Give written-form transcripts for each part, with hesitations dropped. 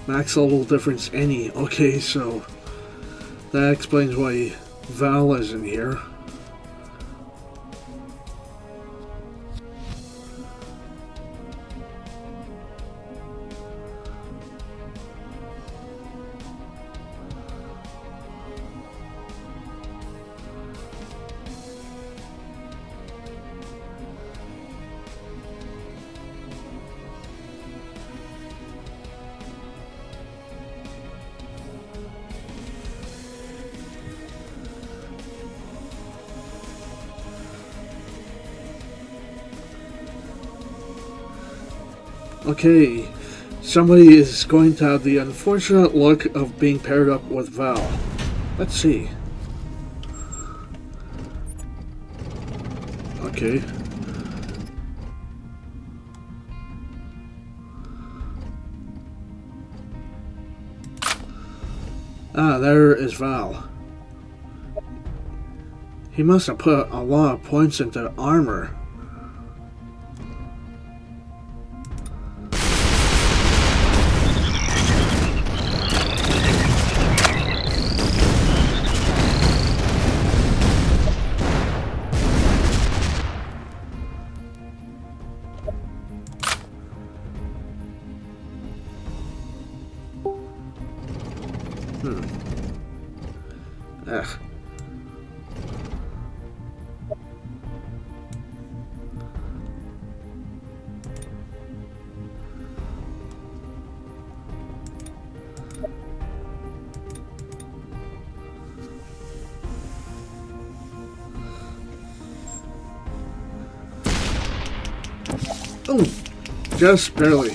Max level difference any. Okay, so that explains why Val is in here. Okay, somebody is going to have the unfortunate luck of being paired up with Val. Let's see. Okay. Ah, there is Val. He must have put a lot of points into armor. Ugh. Oh, just barely.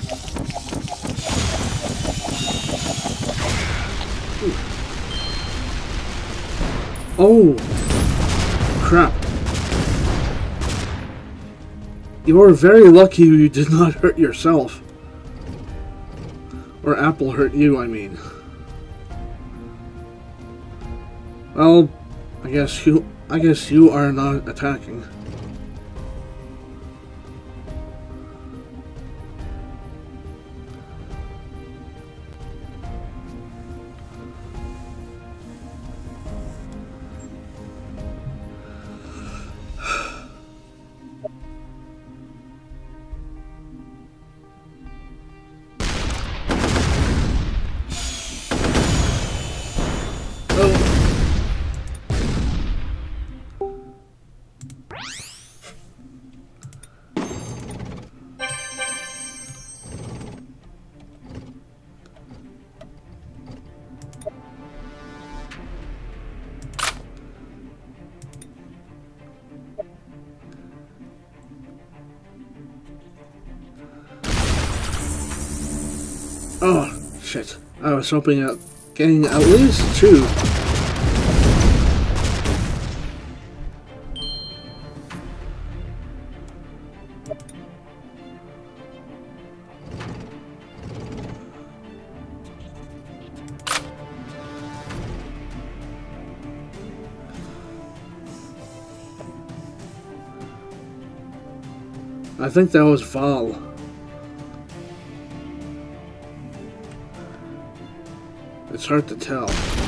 Ooh. Oh, crap. You were very lucky you did not hurt yourself. Or Apple hurt you, I mean. Well, I guess you are not attacking. Oh, shit. I was hoping at getting at least 2. I think that was Val. It's hard to tell.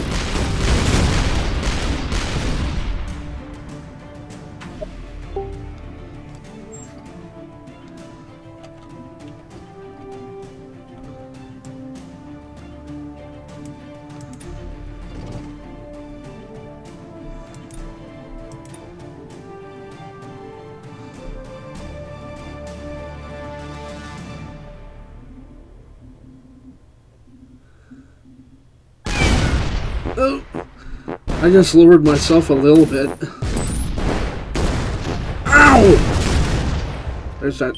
Oh, I just lowered myself a little bit. Ow! There's that.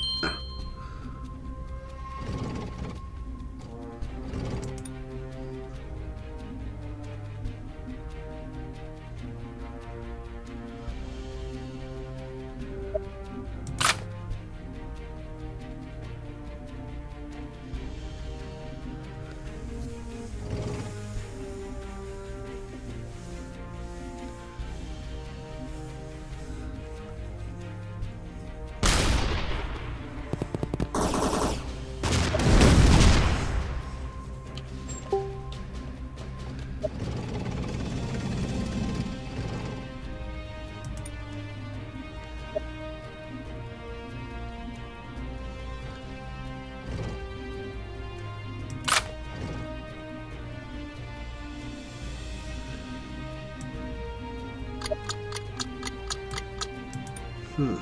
Hmm.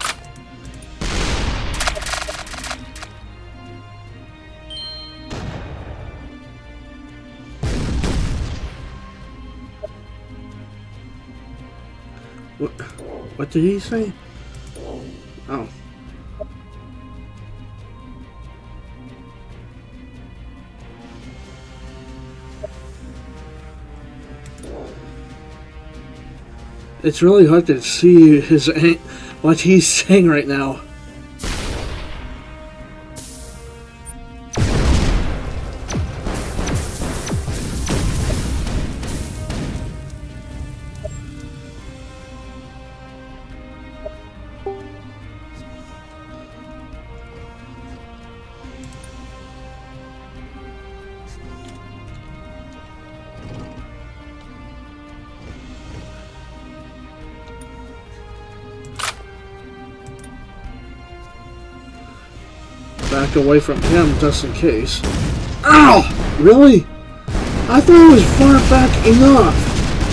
What did he say? Oh. It's really hard to see what he's saying right now. Back away from him just in case. Ow! Really? I thought it was far back enough.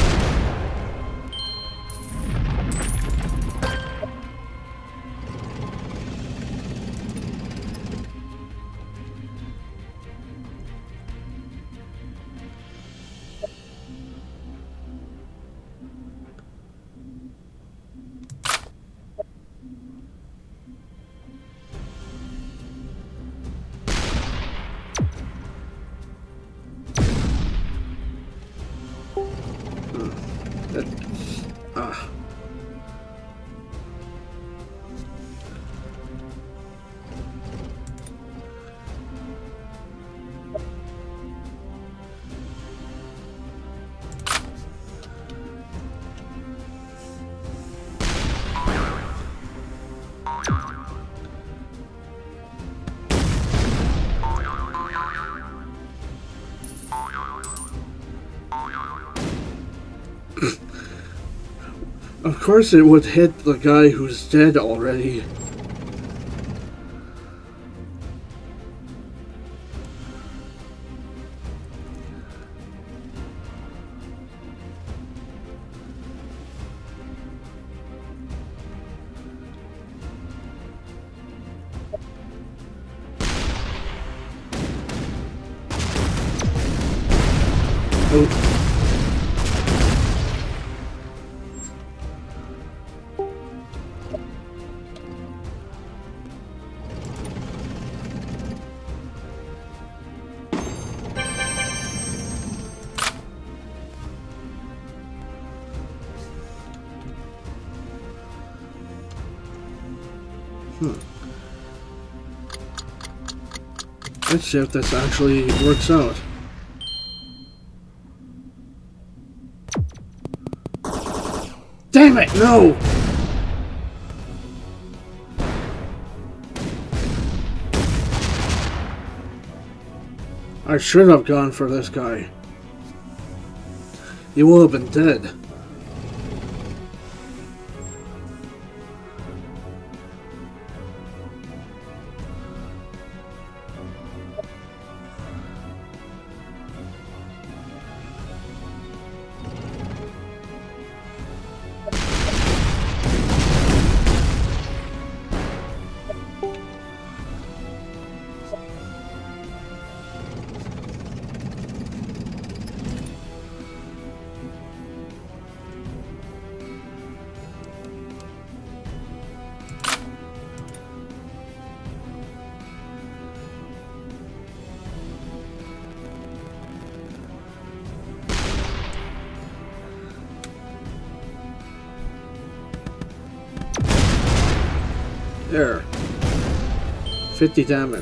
Of course it would hit the guy who's dead already. Oh. Let's see if this actually works out. Damn it, no! I should have gone for this guy. He will have been dead. There. 50 damage.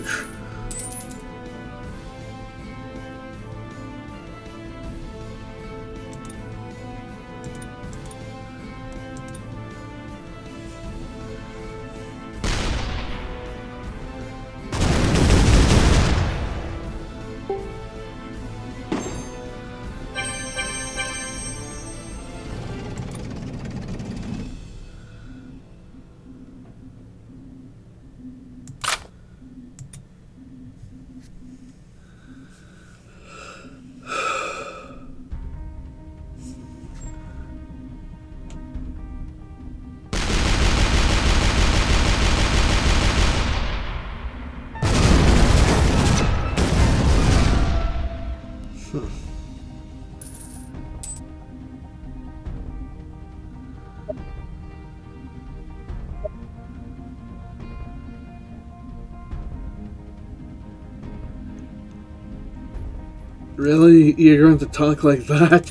Really? You're going to talk like that?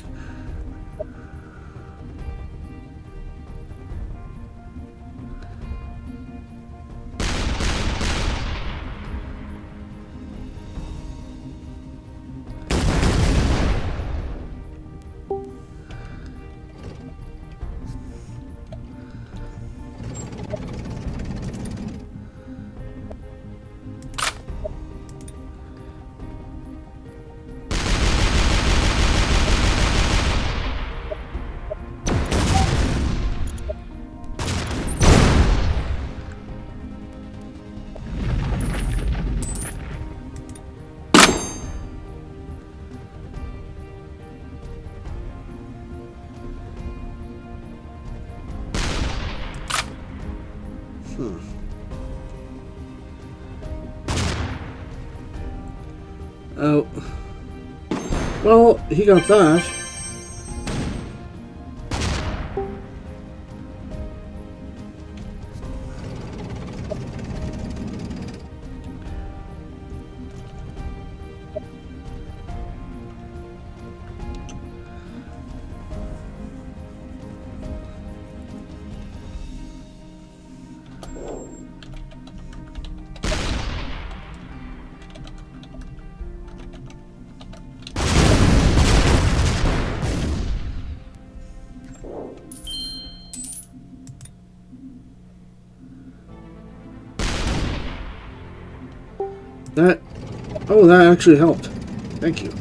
Oh. Well, he got that. That actually helped. Thank you.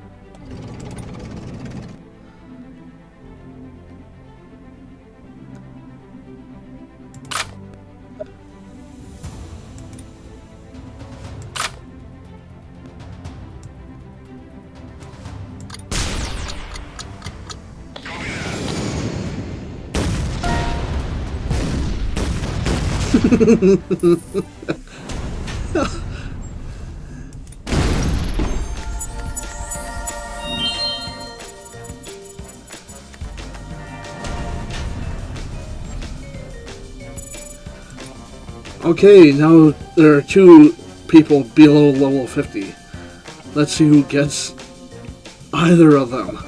Okay, now there are 2 people below level 50. Let's see who gets either of them.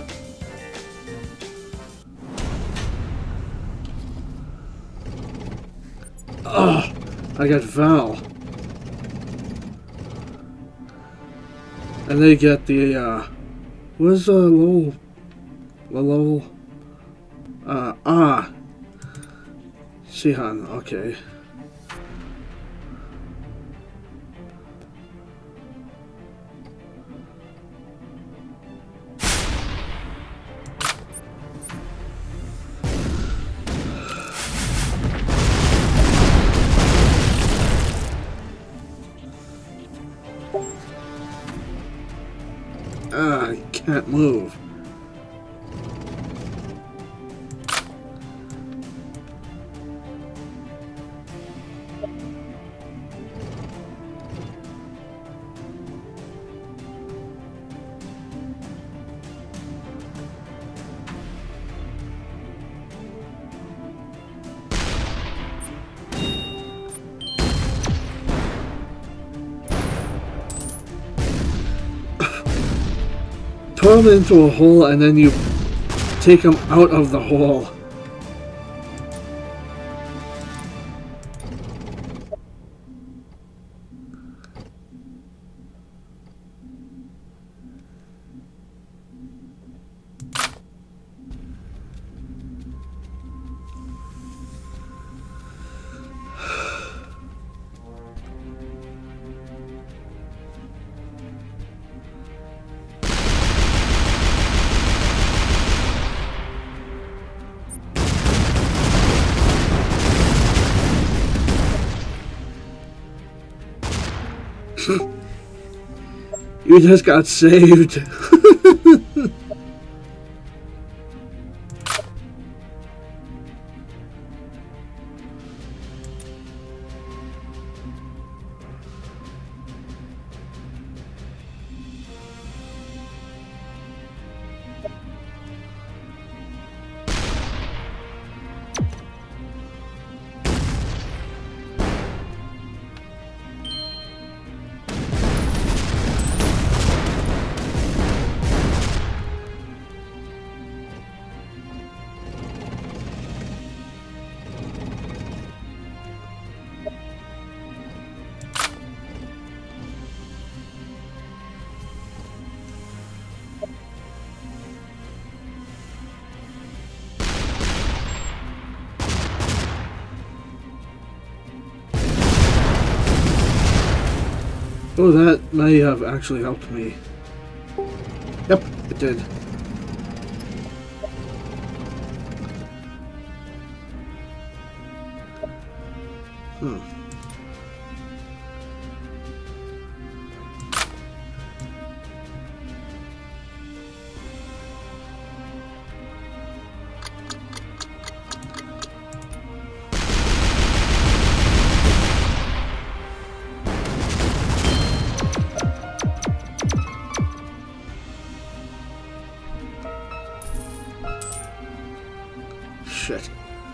Oh, I got Val. And they get the, what is the level? Shihan, okay. I can't move. Throw them into a hole and then you take them out of the hole. You just got saved. Oh, that may have actually helped me. Yep, it did. Shit.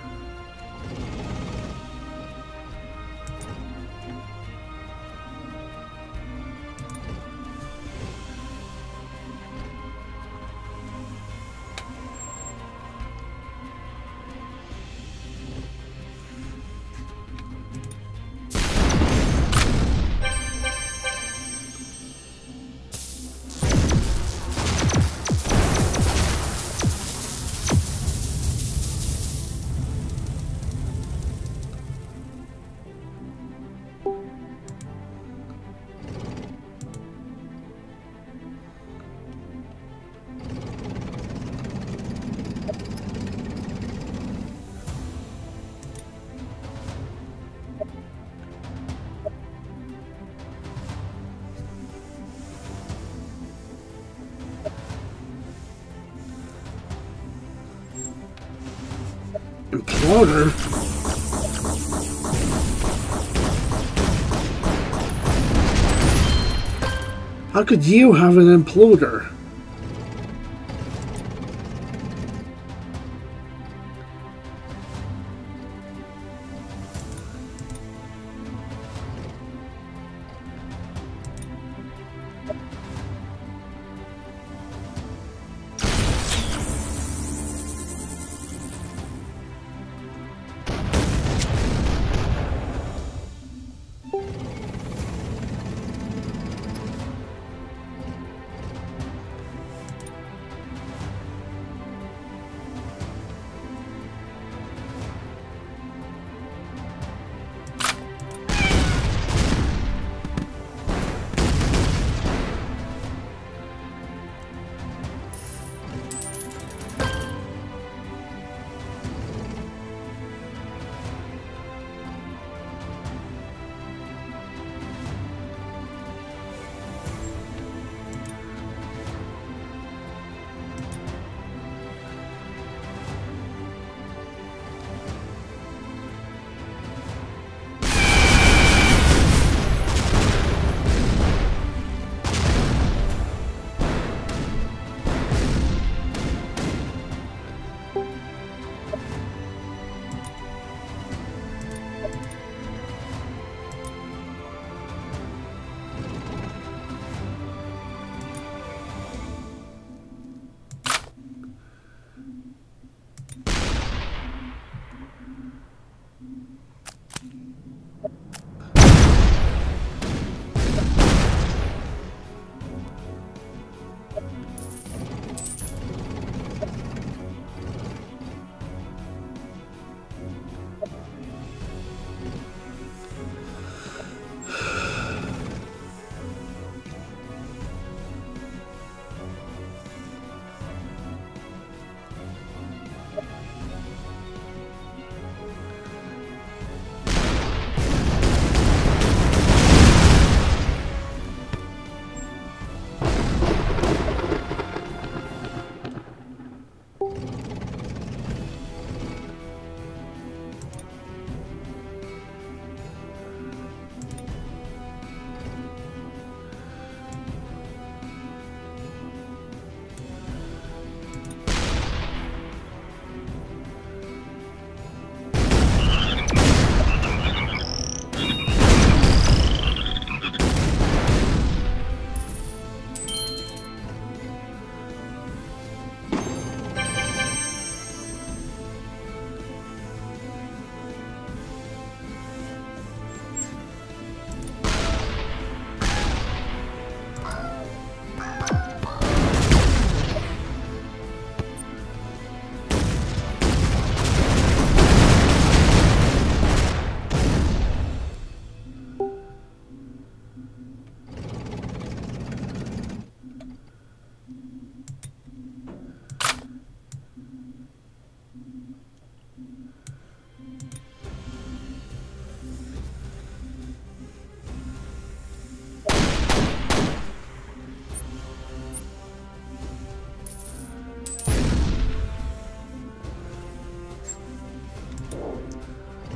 Imploder? How could you have an imploder?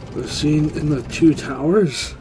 The scene in the two towers?